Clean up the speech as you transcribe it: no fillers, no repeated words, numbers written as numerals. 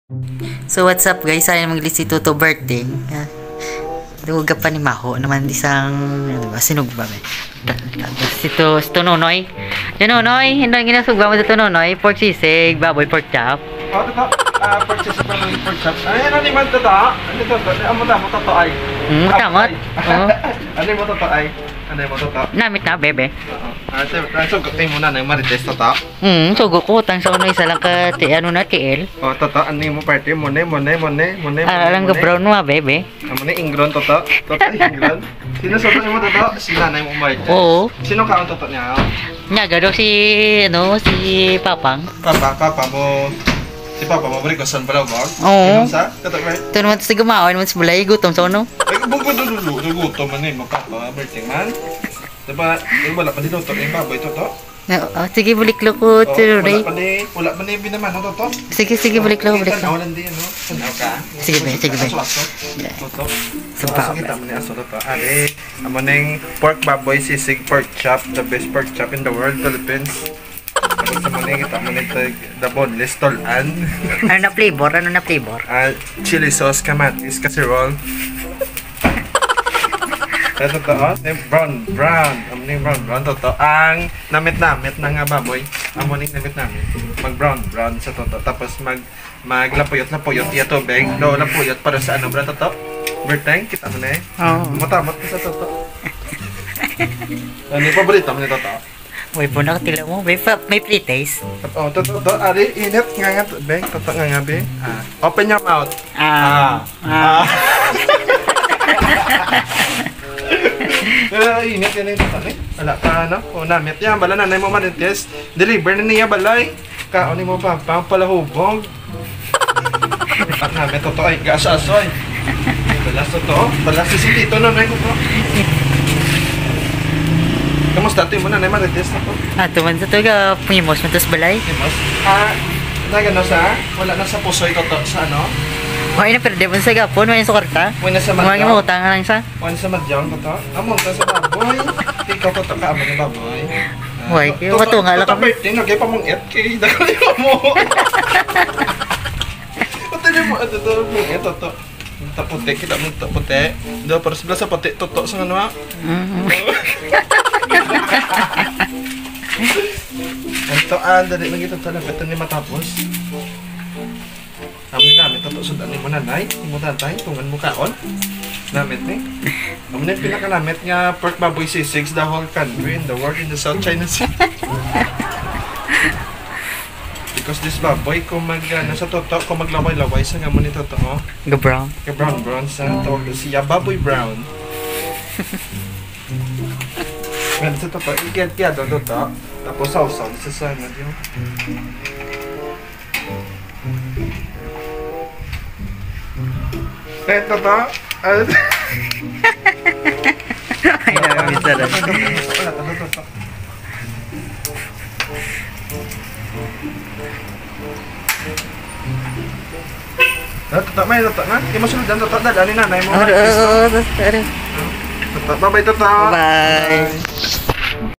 So what's up guys, sayang mag-list si Toto birthday. Duga pa ni Maho naman isang ano ba sinugba ba. Si Nonoy. Si Nonoy, hindi ginasugba mo sa Nonoy, pork sisig, baboy pork chop. Oh, totoo. Purchase pa ng pork chop. Ay, ano naman totoo? Ano totoo? Amo mo totoo ay. Tamot. Oo. Ano mo totoo ay? Ano mo totoo? Namit na bebe. So gawin mo na ng marites totoo. Sugo ko tang sa uno isa lang ka ano na TL. Oh, totoo. Ano mo party mo ne. Alang ga brown mo bebe. Amo ne ingron totoo. Totoo ingron. Sino sa mo totoo? Si nanay mo marites. Oo. Sino ka ang totoo niya? Nyaga daw si Papang. Papa mo. Si Papa mo balik ko san balaw ba? Oo. Sa totoo ba? Ito naman sa gumaon naman sa bulay gutom sa uno. Ay, dulo. Gutom man mo Papa, birthday man. Diba, wala pa dito yung baboy to. Sige balik lo ko Ray. Wala pa ni binaman to. Sige balik lo. Tanaw lang din no. Tanaw ka. Sige ba. Toto. Sa kita mo ni aso to. Ali, amo ning pork baboy sisig pork chop, the best pork chop in the world, Philippines. Sa mo ning kita mo ning the boneless tolan. Ano na flavor? Chili sauce, kamatis, casserole. Ito to, brown. Amuning brown to. Ang namit na nga baboy. Amuning namit namin. Mag-brown sa toto. Tapos maglapuyot iya tubig. Lapuyot para sa ano, bro, toto. Birthday, kita mo na eh. Oo. Matamot ka sa toto. Ano yung paborito mo ni toto? Uy, po nakatila mo. May pre-taste. Oh, toto. Ari, init nga be. Toto nga be. Open your mouth. Init yan yung tatali. Wala pa ano. O namit yan. Bala nanay mo marites. Deliver na niya balay. Kaon mo pa. Palahubog. At namit to ay gasasoy. Balas to. Balas si Tito nanay ko po. Kamusta ito mo nanay marites na po? Tuman sa tuga. Pumimos mo tos balay. Pumimos? Nagano sa? Wala na sa pusoy to sa ano? Wala na pero di mo sa gapon. Wala na sa karta. Wala sa madyaw. Mga utang lang sa. Wala sa madyaw to. Among ka sa baboy. Ikaw to ka among ng baboy. Wala kayo. Katunga lang kami. Birthday, nagay pa mong et kay dakali mo. Pati mo ito to mong et to. Taputi kita mo taputi. Do para sa puti to sa ano ha. Ito dali lagi to talaga ito ni matapos. Amin namin to sudan ni mo nanay, mo tatay tungan mo kaon. Namit ni. Amin pinakanamit nga pork baboy sisig the whole country in the world in the South China Sea. Because this baboy kung nasa toto kung maglaway-laway sa nga mo ni toto. Ga brown sa tawag siya baboy brown. Well, sa toto ikiyat do toto. Tapos sausaw sa sana yun. Toto. Ay na bisa na. Toto, may toto na. Di mo sunod dyan toto. Dali nanay mo. Toto. Bye-bye toto. Bye.